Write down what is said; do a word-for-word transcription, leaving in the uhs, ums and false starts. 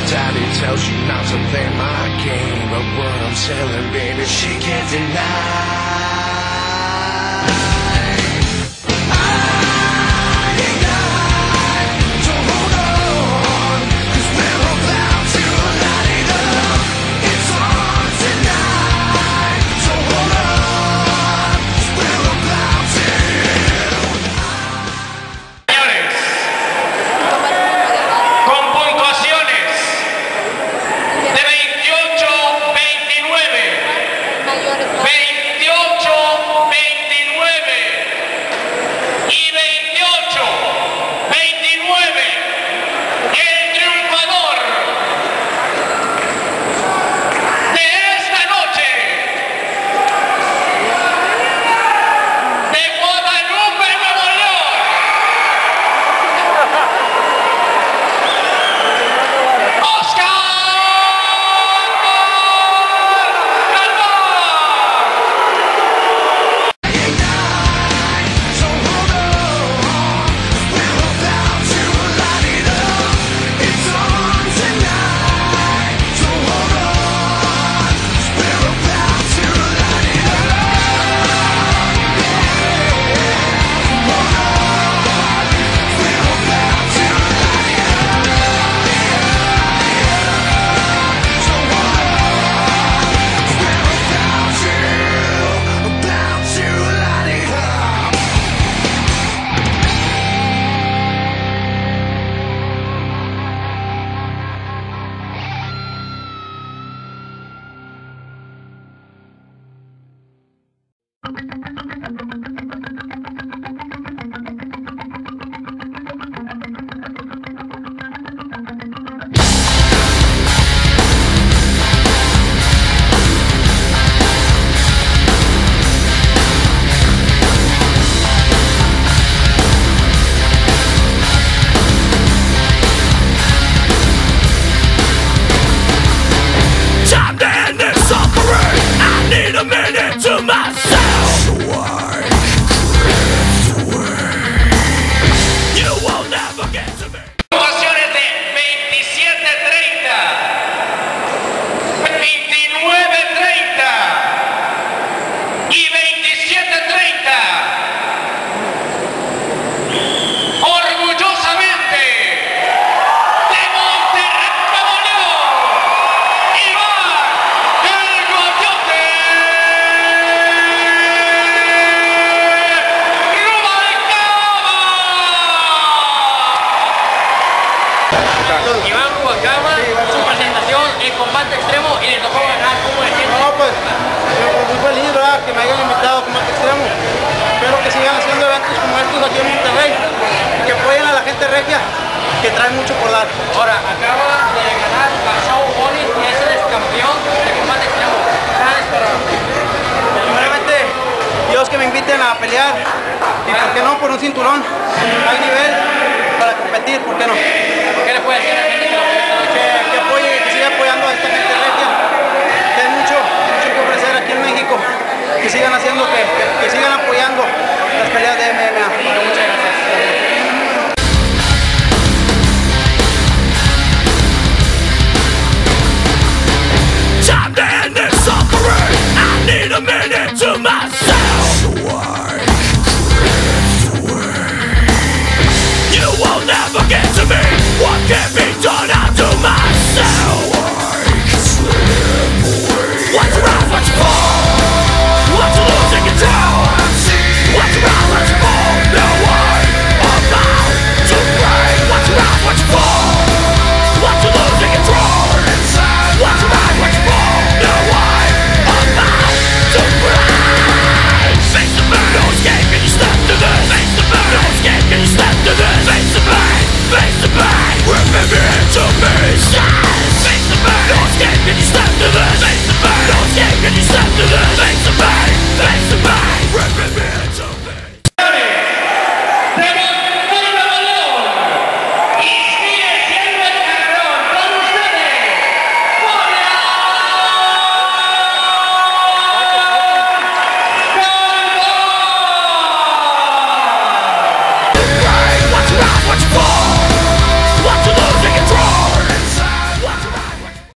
Daddy tells you not to play my game, but what I'm selling, baby, she can't deny. Iván Rubalcaba, su presentación en combate extremo y le tocó ganar, ¿cómo decirlo? No, pues, muy feliz, ¿verdad?, que me hayan invitado a combate extremo. Espero que sigan haciendo eventos como estos aquí en Monterrey, que apoyen a la gente regia, que trae mucho por dar. Ahora, acaba de ganar a Saul Boni, que es el campeón de combate extremo. Primeramente, Dios, que me inviten a pelear, y por qué no, por un cinturón. Hay nivel para competir, ¿por qué no? ¿Qué le puede decir a la gente que lo